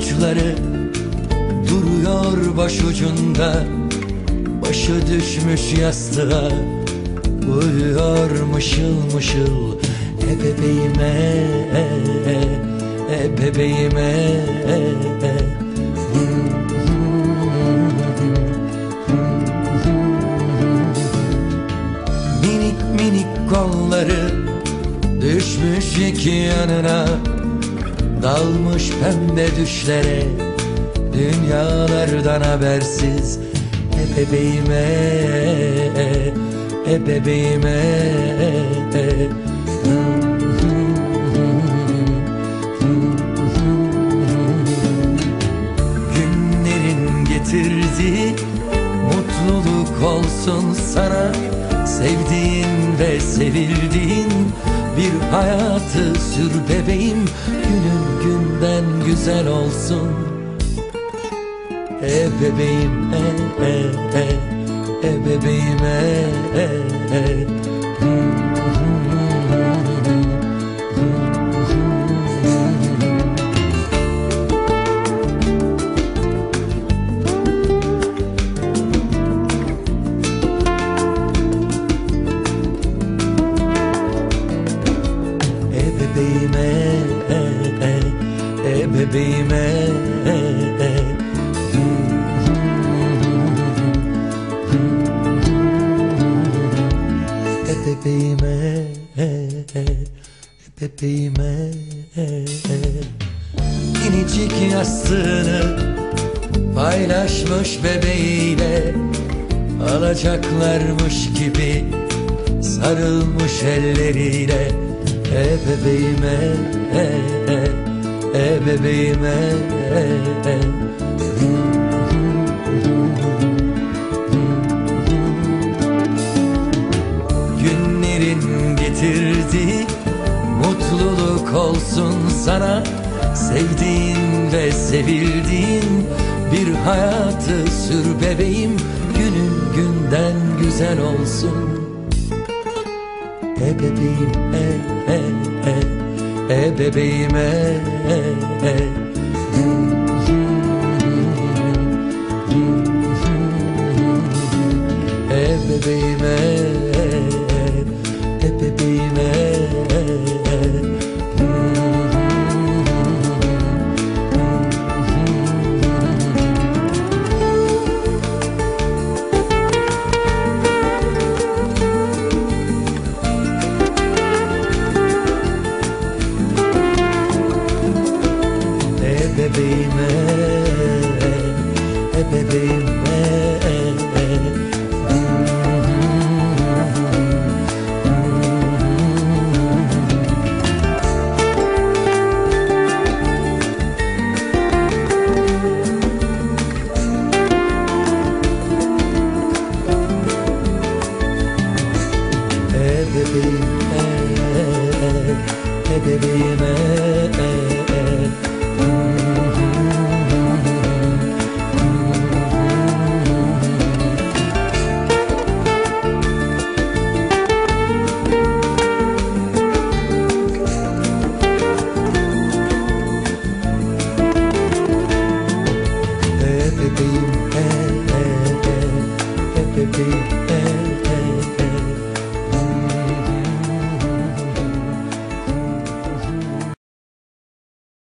avuçları duruyor başucunda, başı düşmüş yastığa, uyuyor mışıl mışıl. Bebeğime, bebeğime. Minik minik kolları düşmüş iki yanına, dalmış pembe düşlere, dünyalardan habersiz. Bebeğime, bebeğime. Günlerin getirdiği mutluluk olsun sana, sevdiğin ve sevildiğin bir hayatı sür bebeğim, günün günden güzel olsun. Bebeğim, bebeğim, bebeğime, bebeğime, bebeğime. Minicik yastığını paylaşmış bebeğiyle, alacaklarmış gibi sarılmış elleriyle. Bebeğime, bebeğime. Günlerin getirdiği mutluluk olsun sana, sevdiğin ve sevildiğin bir hayatı sür bebeğim, günün günden güzel olsun. Bebeğim, bebeğime. Bebeğime, bebeğime. Bebeğime, bebeğime.